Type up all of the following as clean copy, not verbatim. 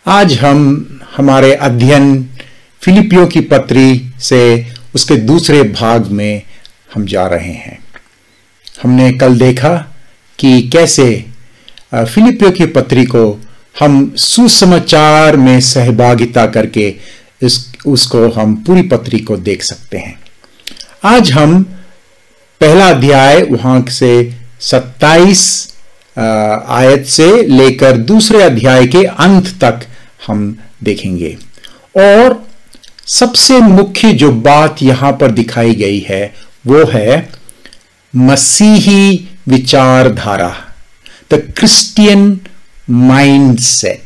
आज हम हमारे अध्ययन फिलिपियों की पत्री से उसके दूसरे भाग में हम जा रहे हैं। हमने कल देखा कि कैसे फिलिपियों की पत्री को हम सुसमाचार में सहभागिता करके उसको हम पूरी पत्री को देख सकते हैं। आज हम पहला अध्याय वहां से 27 आयत से लेकर दूसरे अध्याय के अंत तक हम देखेंगे। और सबसे मुख्य जो बात यहां पर दिखाई गई है वो है मसीही विचारधारा, द क्रिश्चियन माइंडसेट।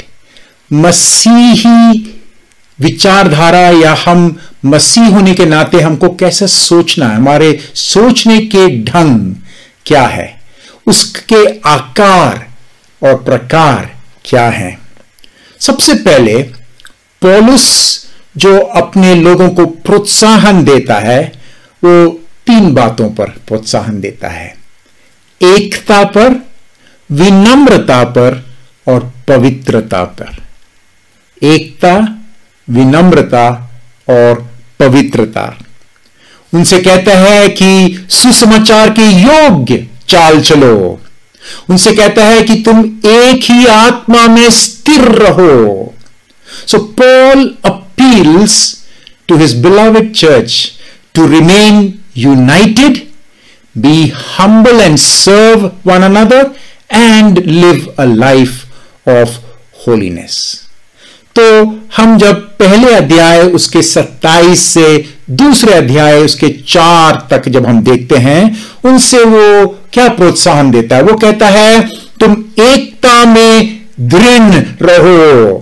मसीही विचारधारा या हम मसीह होने के नाते हमको कैसे सोचना है, हमारे सोचने के ढंग क्या है, उसके आकार और प्रकार क्या है। सबसे पहले पौलुस जो अपने लोगों को प्रोत्साहन देता है वो 3 बातों पर प्रोत्साहन देता है: एकता पर, विनम्रता पर और पवित्रता पर। एकता, विनम्रता और पवित्रता। उनसे कहता है कि सुसमाचार के योग्य चाल चलो। उनसे कहता है कि तुम एक ही आत्मा में स्थिर रहो। So Paul appeals to his beloved church to remain united, be humble and serve one another and live a life of holiness. तो हम जब पहले अध्याय उसके 27 से दूसरे अध्याय उसके 4 तक जब हम देखते हैं, उनसे वो क्या प्रोत्साहन देता है? वो कहता है तुम एकता में दृढ़ रहो।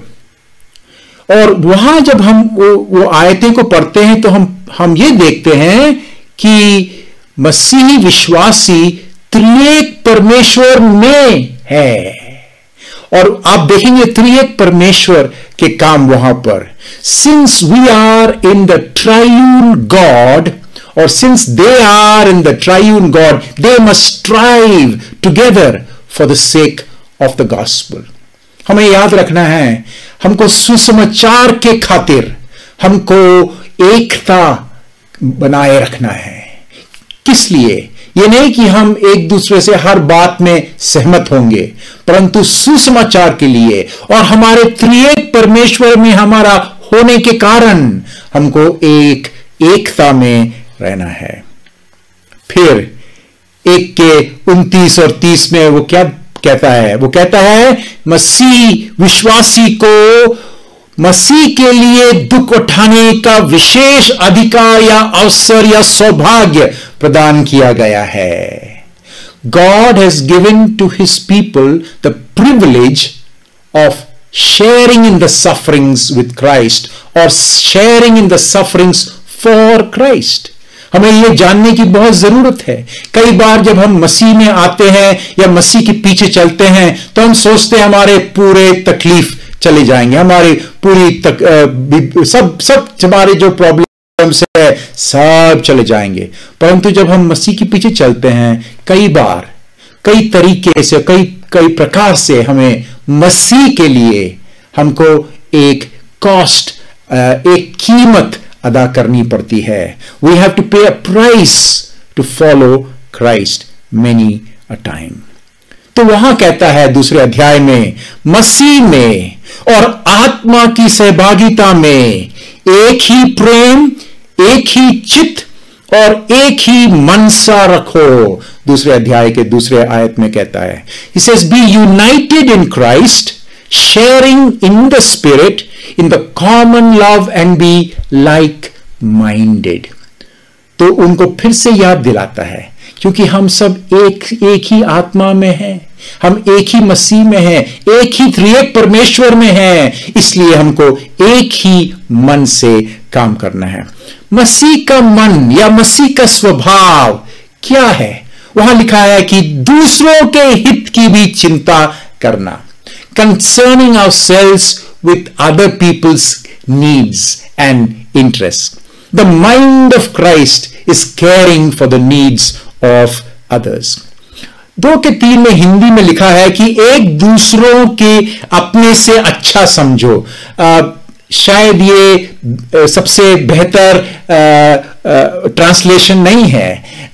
और वहां जब हम वो आयतें को पढ़ते हैं तो हम ये देखते हैं कि मसीही विश्वासी त्रिएक परमेश्वर में है। और आप देखेंगे त्रिएक परमेश्वर के काम वहां पर। Since we are in the triune God, और since they are in the triune God, they must strive together for the sake of the gospel. हमें याद रखना है, हमको सुसमाचार के खातिर हमको एकता बनाए रखना है। किस लिए? ये नहीं कि हम एक दूसरे से हर बात में सहमत होंगे, परंतु सुसमाचार के लिए और हमारे त्रिएक परमेश्वर में हमारा होने के कारण हमको एकता में रहना है। फिर 1 के 29 और 30 में वो क्या कहता है? वो कहता है मसीह विश्वासी को मसीह के लिए दुख उठाने का विशेष अधिकार या अवसर या सौभाग्य प्रदान किया गया है। God has given to his people the privilege of sharing in the sufferings with Christ or sharing in the sufferings for Christ. हमें यह जानने की बहुत जरूरत है। कई बार जब हम मसीह में आते हैं या मसीह के पीछे चलते हैं तो हम सोचते हैं हमारे पूरे तकलीफ चले जाएंगे, हमारी पूरी सब हमारे जो प्रॉब्लम्स है सब चले जाएंगे। परंतु जब हम मसीह के पीछे चलते हैं, कई बार कई तरीके से कई प्रकार से हमें मसीह के लिए हमको एक कॉस्ट, एक कीमत अदा करनी पड़ती है। We have to pay a price to follow Christ many a time. तो वहां कहता है दूसरे अध्याय में, मसीह में और आत्मा की सहभागिता में एक ही प्रेम, एक ही चित्त और एक ही मनसा रखो। दूसरे अध्याय के दूसरे आयत में कहता है, He says, be united in Christ, sharing in the Spirit, in the common love and be like-minded। तो उनको फिर से याद दिलाता है, क्योंकि हम सब एक ही आत्मा में हैं, हम एक ही मसीह में हैं, एक ही त्रिएक परमेश्वर में हैं, इसलिए हमको एक ही मन से काम करना है। मसीह का मन या मसीह का स्वभाव क्या है? वहां लिखा है कि दूसरों के हित की भी चिंता करना, concerning ourselves with other people's needs and interests. The mind of Christ is caring for the needs of others. 2-3 में हिंदी में लिखा है कि एक दूसरों के अपने से अच्छा समझो। शायद ये सबसे बेहतर ट्रांसलेशन नहीं है,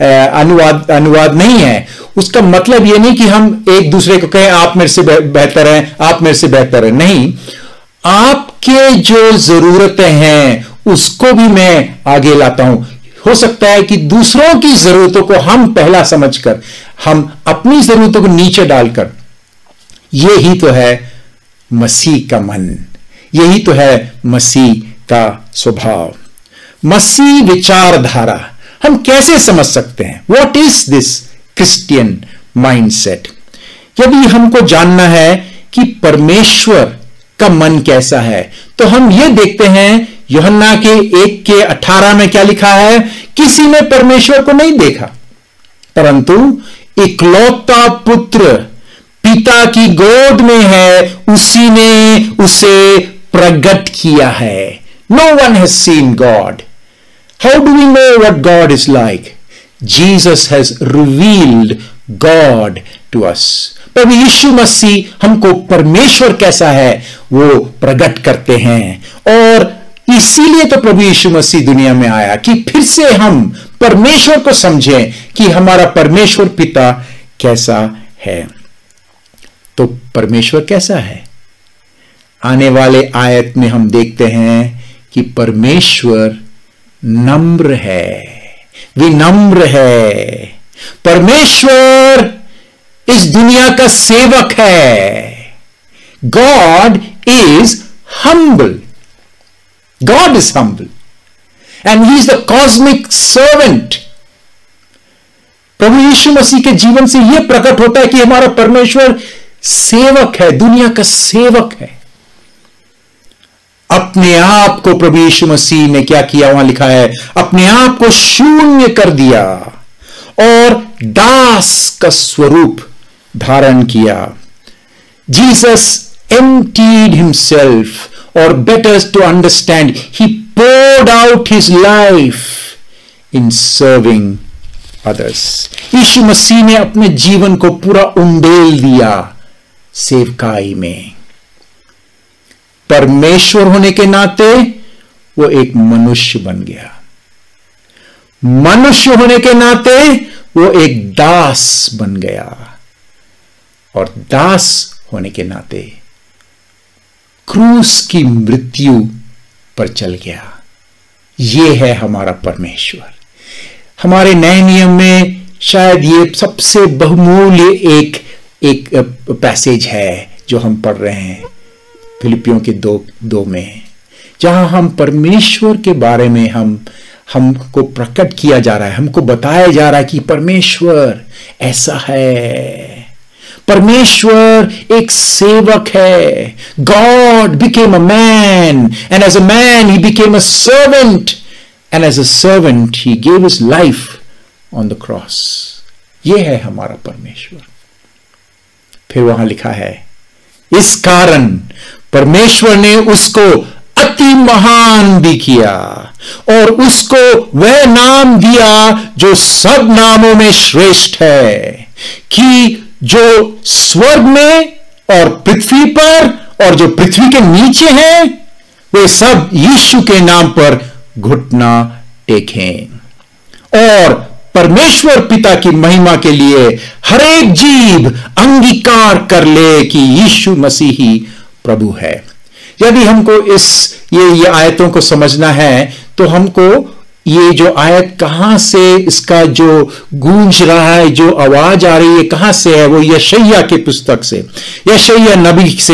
अनुवाद नहीं है। उसका मतलब ये नहीं कि हम एक दूसरे को कहें आप मेरे से बेहतर हैं, आप मेरे से बेहतर हैं। नहीं, आपके जो जरूरतें हैं उसको भी मैं आगे लाता हूं। हो सकता है कि दूसरों की जरूरतों को हम पहला समझकर, हम अपनी जरूरतों को नीचे डालकर, यही तो है मसीह का मन, यही तो है मसीह का स्वभाव। मसीह विचारधारा हम कैसे समझ सकते हैं? What is this Christian mindset? यदि हमको जानना है कि परमेश्वर का मन कैसा है, तो हम यह देखते हैं यूहन्ना के 1:18 में क्या लिखा है? किसी ने परमेश्वर को नहीं देखा, परंतु इकलौता पुत्र पिता की गोद में है, उसी ने उसे प्रकट किया है। No one has seen God. How do we know what God is like? Jesus has revealed God to us. प्रभु यीशु मसीह हमको परमेश्वर कैसा है वो प्रकट करते हैं, और इसीलिए तो प्रभु यीशु मसीह दुनिया में आया कि फिर से हम परमेश्वर को समझें कि हमारा परमेश्वर पिता कैसा है। तो परमेश्वर कैसा है? आने वाले आयत में हम देखते हैं कि परमेश्वर नम्र है, विनम्र है। परमेश्वर इस दुनिया का सेवक है। God is humble. God is humble and he is the cosmic servant. प्रभु यीशु मसीह के जीवन से यह प्रकट होता है कि हमारा परमेश्वर सेवक है, दुनिया का सेवक है। अपने आप को प्रभु यीशु मसीह ने क्या किया? वहां लिखा है अपने आप को शून्य कर दिया और दास का स्वरूप धारण किया। Jesus emptied himself, or better to understand, he poured out his life in serving others. यीशु मसीह ने अपने जीवन को पूरा उंडेल दिया सेवकाई में। परमेश्वर होने के नाते वो एक मनुष्य बन गया, मनुष्य होने के नाते वो एक दास बन गया, और दास होने के नाते क्रूस की मृत्यु पर चल गया। यह है हमारा परमेश्वर। हमारे नए नियम में शायद ये सबसे बहुमूल्य एक पैसेज है जो हम पढ़ रहे हैं, फिलिपियों के 2 में, जहां हम परमेश्वर के बारे में हमको प्रकट किया जा रहा है, हमको बताया जा रहा है कि परमेश्वर ऐसा है। परमेश्वर एक सेवक है। God became a man, and as a man he became a servant, and as a servant he gave his life on the cross. यह है हमारा परमेश्वर। फिर वहां लिखा है इस कारण परमेश्वर ने उसको अति महान भी किया और उसको वह नाम दिया जो सब नामों में श्रेष्ठ है, कि जो स्वर्ग में और पृथ्वी पर और जो पृथ्वी के नीचे हैं वे सब यीशु के नाम पर घुटना टेकें, और परमेश्वर पिता की महिमा के लिए हर एक जीभ अंगीकार कर ले कि यीशु मसीह ही प्रभु है। यदि हमको ये आयतों को समझना है तो हमको ये जो आयत कहां से, इसका जो गूंज रहा है, जो आवाज आ रही है, कहां से है? वो यशायाह की पुस्तक से, यशायाह नबी से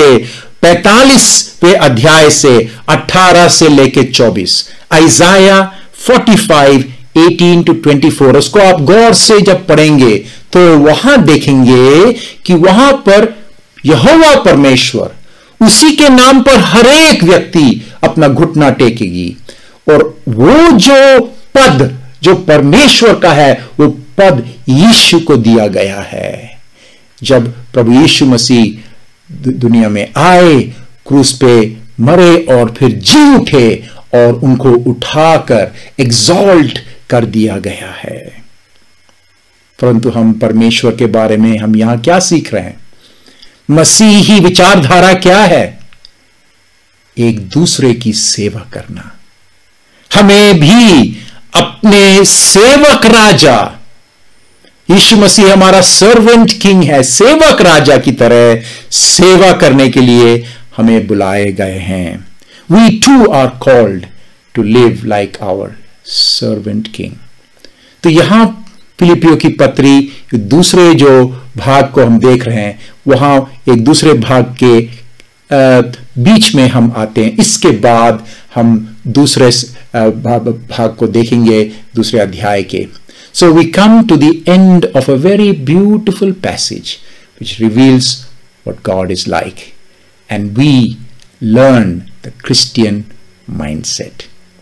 45वें अध्याय से 18 से लेके 24, आइजाया 45 18-24। उसको आप गौर से जब पढ़ेंगे तो वहां देखेंगे कि वहां पर यहोवा परमेश्वर, उसी के नाम पर हर एक व्यक्ति अपना घुटना टेकेगी, और वो जो पद जो परमेश्वर का है वो पद यीशु को दिया गया है। जब प्रभु यीशु मसीह दुनिया में आए, क्रूस पे मरे और फिर जी उठे और उनको उठाकर एग्जॉल्ट कर दिया गया है। परंतु हम परमेश्वर के बारे में हम यहां क्या सीख रहे हैं? मसीही विचारधारा क्या है? एक दूसरे की सेवा करना। हमें भी अपने सेवक राजा, यीशु मसीह हमारा सर्वेंट किंग है, सेवक राजा की तरह सेवा करने के लिए हमें बुलाए गए हैं। We too are called to live like our servant king। तो यहां फिलिपियों की पत्री दूसरे जो भाग को हम देख रहे हैं, वहां एक दूसरे भाग के बीच में हम आते हैं। इसके बाद हम दूसरे भाग को देखेंगे, दूसरे अध्याय के। So we come to the end of a very beautiful passage which reveals what God is like, and we learn the Christian mindset।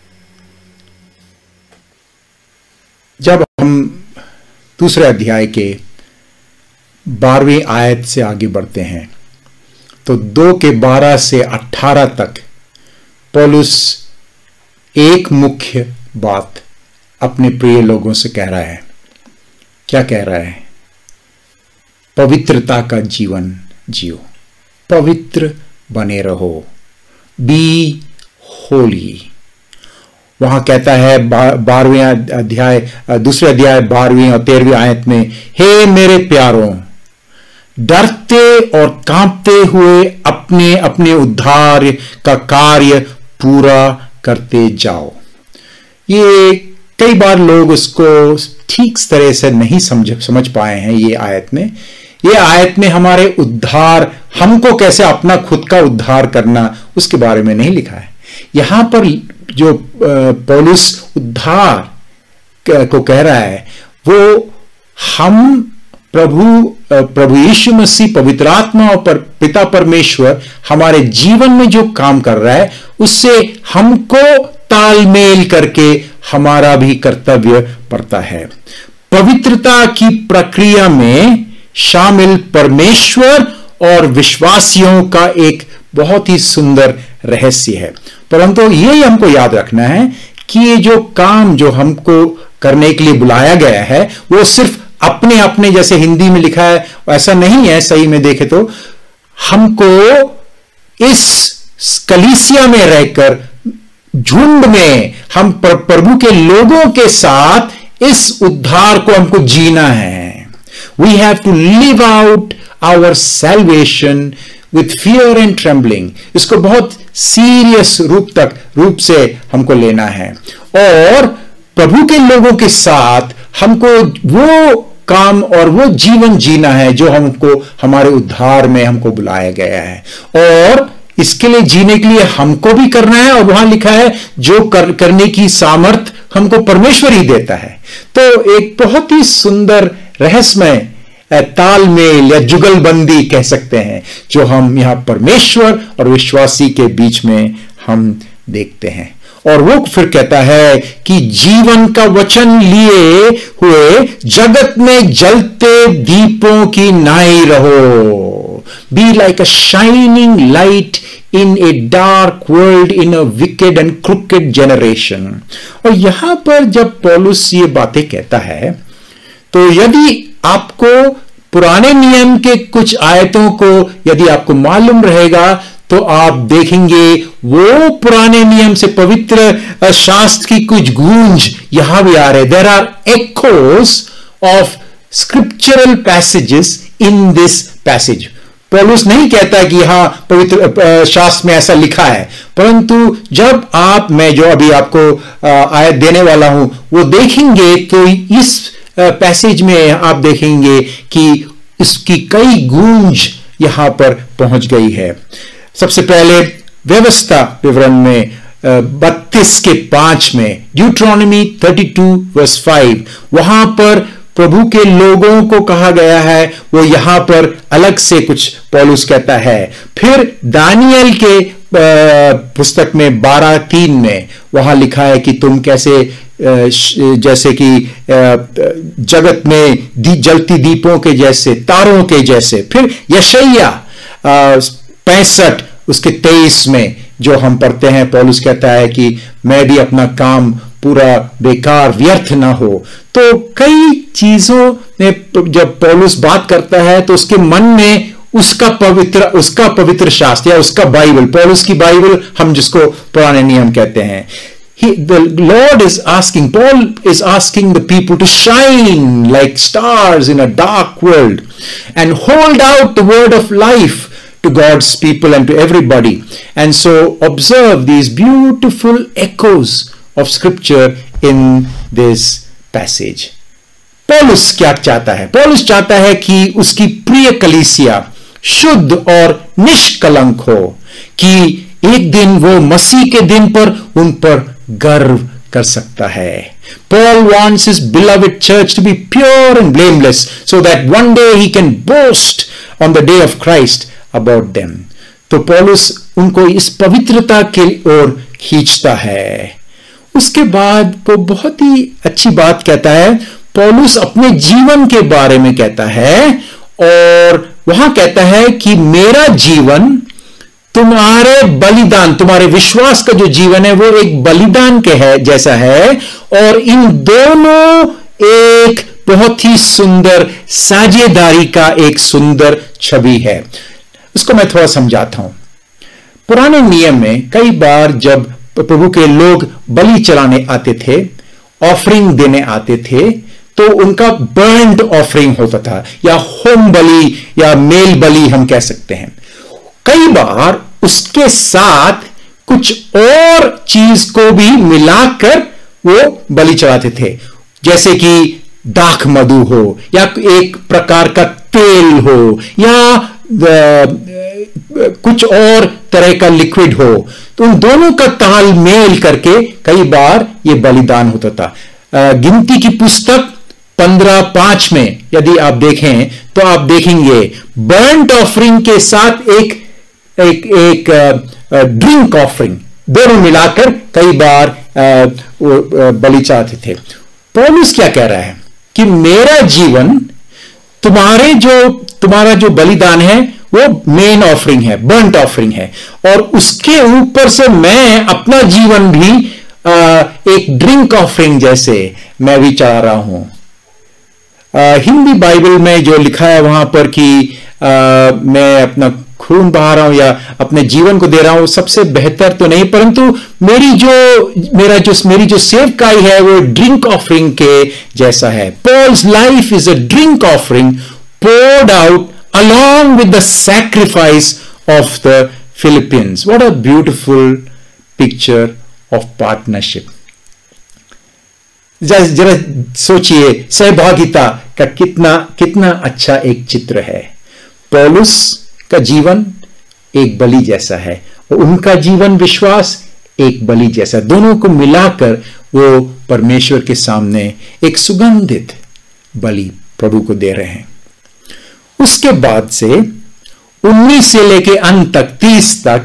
जब हम दूसरे अध्याय के 12वीं आयत से आगे बढ़ते हैं तो 2 के 12 से 18 तक पौलुस एक मुख्य बात अपने प्रिय लोगों से कह रहा है। क्या कह रहा है? पवित्रता का जीवन जियो, पवित्र बने रहो, बी होली। वहां कहता है 12वें अध्याय, दूसरे अध्याय 12वीं और 13वीं आयत में, हे मेरे प्यारों, डरते और कांपते हुए अपने अपने उद्धार का कार्य पूरा करते जाओ। ये कई बार लोग उसको ठीक तरह से नहीं समझ पाए हैं। ये आयत में हमारे उद्धार, हमको कैसे अपना खुद का उद्धार करना, उसके बारे में नहीं लिखा है। यहां पर जो पौलुस उद्धार को कह रहा है, वो हम प्रभु यीशु मसीह, पवित्र आत्मा और पिता परमेश्वर हमारे जीवन में जो काम कर रहा है, उससे हमको तालमेल करके हमारा भी कर्तव्य पड़ता है। पवित्रता की प्रक्रिया में शामिल परमेश्वर और विश्वासियों का एक बहुत ही सुंदर रहस्य है। परंतु ये हमको याद रखना है कि ये जो काम जो हमको करने के लिए बुलाया गया है, वो सिर्फ अपने अपने, जैसे हिंदी में लिखा है ऐसा नहीं है। सही में देखे तो हमको इस कलीसिया में रहकर, झुंड में, हम प्रभु के लोगों के साथ इस उद्धार को हमको जीना है। We have to live out our salvation with fear and trembling. इसको बहुत सीरियस रूप से हमको लेना है, और प्रभु के लोगों के साथ हमको वो काम और वो जीवन जीना है जो हमको हमारे उद्धार में हमको बुलाया गया है। और इसके लिए जीने के लिए हमको भी करना है, और वहां लिखा है जो करने की सामर्थ हमको परमेश्वर ही देता है। तो एक बहुत ही सुंदर रहस्यमय तालमेल या जुगलबंदी कह सकते हैं जो हम यहां परमेश्वर और विश्वासी के बीच में हम देखते हैं। और वो फिर कहता है कि जीवन का वचन लिए हुए जगत में जलते दीपों की नाई रहो। Be like a shining light in a dark world, in a wicked and crooked generation। और यहां पर जब पौलुस ये बातें कहता है, तो यदि आपको पुराने नियम के कुछ आयतों को यदि आपको मालूम रहेगा, तो आप देखेंगे वो पुराने नियम से पवित्र शास्त्र की कुछ गूंज यहां भी आ रहे। There are echoes of scriptural passages in this passage। पौलुस नहीं कहता कि हाँ पवित्र शास्त्र में ऐसा लिखा है, परंतु जब मैं जो अभी आपको आयत देने वाला हूं वो देखेंगे, तो इस पैसेज में आप देखेंगे कि इसकी कई गूंज यहां पर पहुंच गई है। सबसे पहले व्यवस्था विवरण में 32 के 5 में, ड्यूट्रोनॉमी 32:5, वहां पर प्रभु के लोगों को कहा गया है, वो यहां पर अलग से कुछ पौलुस कहता है। फिर दानियल के पुस्तक में 12:3 में वहां लिखा है कि तुम कैसे जैसे कि जगत में जलती दीपों के जैसे, तारों के जैसे। फिर यशायाह 65 उसके 23 में जो हम पढ़ते हैं, पौलुस कहता है कि मैं भी अपना काम पूरा बेकार व्यर्थ ना हो। तो कई चीजों में जब पौलुस बात करता है तो उसके मन में उसका पवित्र शास्त्र या उसका बाइबल, पौलुस की बाइबल हम जिसको पुराने नियम कहते हैं, the Lord is asking, Paul is asking the people to shine like stars in a dark world and hold out the word of life to God's people and to everybody. And so observe these beautiful echoes of scripture in this passage. पौलुस क्या चाहता है? पौलुस चाहता है कि उसकी प्रिय कलीसिया शुद्ध और निष्कलंक हो, कि एक दिन वो मसीह के दिन पर उन पर गर्व कर सकता है. Paul wants his beloved church to be pure and blameless so that one day he can boast on the day of Christ about them. तो पौलुस उनको इस पवित्रता की ओर खींचता है. उसके बाद वो बहुत ही अच्छी बात कहता है. पौलुस अपने जीवन के बारे में कहता है और वहां कहता है कि मेरा जीवन तुम्हारे बलिदान, तुम्हारे विश्वास का जो जीवन है वो एक बलिदान के है जैसा है, और इन दोनों एक बहुत ही सुंदर साझेदारी का एक सुंदर छवि है. इसको मैं थोड़ा समझाता हूं. पुराने नियम में कई बार जब प्रभु के लोग बलि चलाने आते थे, ऑफरिंग देने आते थे, तो उनका बर्न्ड ऑफरिंग होता था या होम बलि या मेल बलि हम कह सकते हैं. कई बार उसके साथ कुछ और चीज को भी मिलाकर वो बलि चढ़ाते थे, जैसे कि दाख मधु हो या एक प्रकार का तेल हो या कुछ और तरह का लिक्विड हो. तो उन दोनों का तालमेल करके कई बार ये बलिदान होता था. गिनती की पुस्तक 15:5 में यदि आप देखें तो आप देखेंगे बर्न्ट ऑफरिंग के साथ एक ड्रिंक ऑफरिंग, दोनों मिलाकर कई बार बलि चढ़ाते थे. पौलुस क्या कह रहा है कि मेरा जीवन तुम्हारा जो बलिदान है वो मेन ऑफरिंग है, बर्न्ट ऑफरिंग है, और उसके ऊपर से मैं अपना जीवन भी एक ड्रिंक ऑफरिंग जैसे मैं भी चढ़ा रहा हूं. हिंदी बाइबल में जो लिखा है वहां पर कि मैं अपना खून बहा रहा हूं या अपने जीवन को दे रहा हूं, सबसे बेहतर तो नहीं, परंतु मेरी जो सेवकाई है वो ड्रिंक ऑफरिंग के जैसा है. Paul's life is a drink offering poured out along with the sacrifice of the Philippians. What a beautiful picture of partnership. जरा सोचिए सहभागिता का कितना अच्छा एक चित्र है. पौलुस का जीवन एक बलि जैसा है और उनका जीवन विश्वास एक बलि जैसा. दोनों को मिलाकर वो परमेश्वर के सामने एक सुगंधित बलि प्रभु को दे रहे हैं. उसके बाद से 19 से लेके अंत तक 30 तक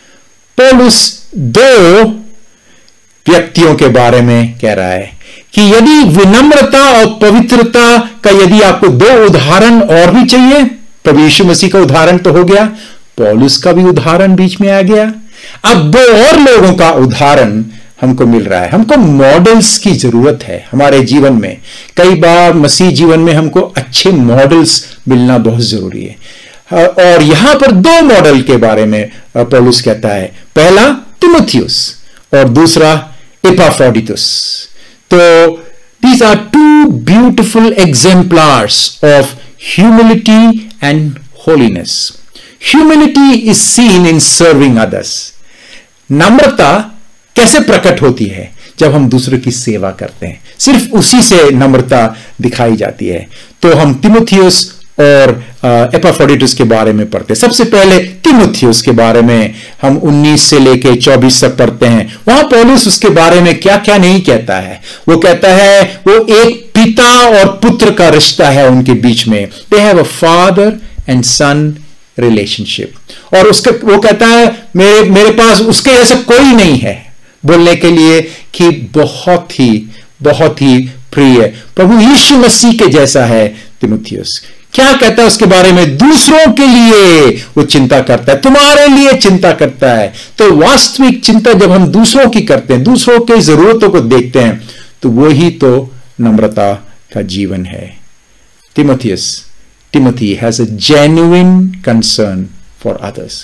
पौलुस 2 व्यक्तियों के बारे में कह रहा है कि यदि विनम्रता और पवित्रता का यदि आपको 2 उदाहरण और भी चाहिए, प्रभु यीशु मसीह का उदाहरण तो हो गया, पौलुस का भी उदाहरण बीच में आ गया. अब 2 और लोगों का उदाहरण हमको मिल रहा है. हमको मॉडल्स की जरूरत है हमारे जीवन में. कई बार मसीह जीवन में हमको अच्छे मॉडल्स मिलना बहुत जरूरी है. और यहां पर 2 मॉडल के बारे में पौलुस कहता है. पहला तिमोथियुस और दूसरा एपाफ्रोडिटुस. तो these are 2 beautiful exemplars of humility and holiness. Humility is seen in serving others. नम्रता कैसे प्रकट होती है? जब हम दूसरों की सेवा करते हैं, सिर्फ उसी से नम्रता दिखाई जाती है. तो हम तिमोथियुस और एपाफ्रोडिटुस के बारे में पढ़ते हैं. सबसे पहले तिमोथियुस के बारे में हम 19 से लेके 24 तक पढ़ते हैं. वहां पौलुस उसके बारे में क्या क्या नहीं कहता है. वो कहता है वो एक पिता और पुत्र का रिश्ता है उनके बीच में. They have a father and son relationship. और वो कहता है मेरे पास उसके जैसा कोई नहीं है बोलने के लिए कि बहुत ही प्रिय प्रभु यीशु मसीह के जैसा है तिमोथियुस. क्या कहता है उसके बारे में? दूसरों के लिए वो चिंता करता है, तुम्हारे लिए चिंता करता है. तो वास्तविक चिंता जब हम दूसरों की करते हैं, दूसरों की जरूरतों को देखते हैं, तो वही तो नम्रता का जीवन है। Timothy has a genuine concern for others.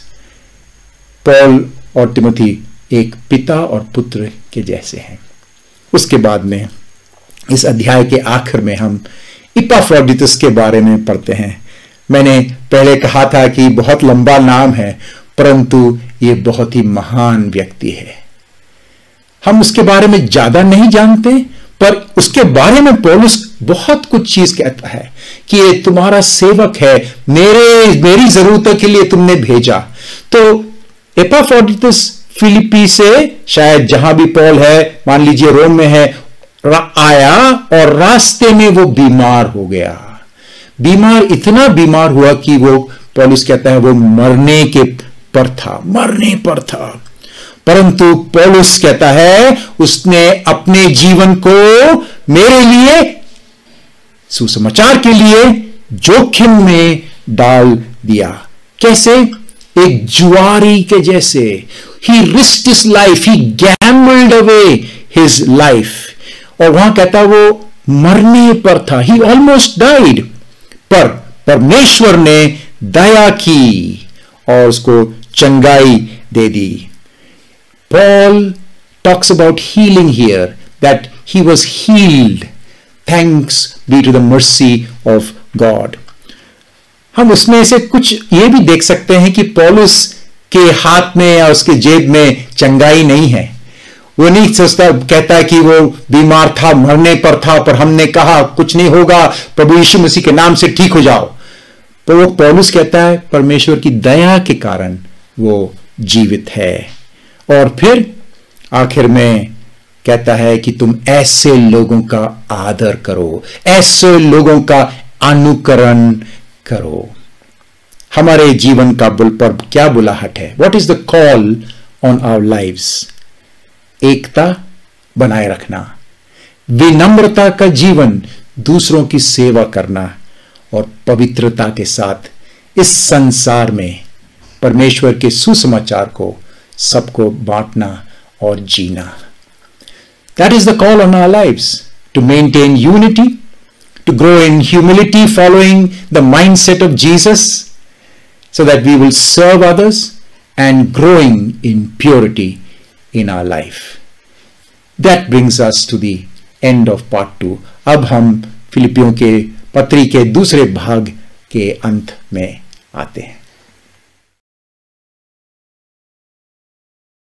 Paul और तिमोथी एक पिता और पुत्र के जैसे हैं। उसके बाद में इस अध्याय के आखिर में हम इपाफ्रोडिटस के बारे में पढ़ते हैं। मैंने पहले कहा था कि बहुत लंबा नाम है, परंतु ये बहुत ही महान व्यक्ति है। हम उसके बारे में ज्यादा नहीं जानते, पर उसके बारे में पौलुस बहुत कुछ चीज कहता है कि ये तुम्हारा सेवक है, मेरी जरूरतों के लिए तुमने भेजा। तो एपाफ्रोडिटस फिलिप्पी से, शायद जहां भी पौल है, मान लीजिए रोम में है, आया और रास्ते में वो बीमार हो गया। इतना बीमार हुआ कि वो, पौलुस कहता है, वो मरने पर था। परंतु पौलुस कहता है उसने अपने जीवन को मेरे लिए, सुसमाचार के लिए जोखिम में डाल दिया। कैसे? एक जुआरी के जैसे। He risked his life, he gambled away his life. और वहां कहता वो मरने पर था, he almost died, पर परमेश्वर ने दया की और उसको चंगाई दे दी। Paul talks about healing here, that he was healed. Thanks be to the mercy of God. हम उसमें से कुछ ये भी देख सकते हैं कि पौलुस के हाथ में या उसके जेब में चंगाई नहीं है। वो नहीं सोचता, कहता है कि वो बीमार था, मरने पर था, पर हमने कहा कुछ नहीं होगा, प्रभु यीशु मसीह के नाम से ठीक हो जाओ। पर वो पौलुस कहता है परमेश्वर की दया के कारण वो जीवित है। और फिर आखिर में कहता है कि तुम ऐसे लोगों का आदर करो, ऐसे लोगों का अनुकरण करो। हमारे जीवन का पर क्या बुलाहट है? What is the call on our lives? एकता बनाए रखना, विनम्रता का जीवन, दूसरों की सेवा करना और पवित्रता के साथ इस संसार में परमेश्वर के सुसमाचार को सबको बांटना और जीना। That is the call on our lives, to maintain unity, to grow in humility following the mindset of Jesus, so that we will serve others and growing in purity in our life. That brings us to the end of part 2. अब हम फिलिपियों के पत्री के दूसरे भाग के अंत में आते हैं।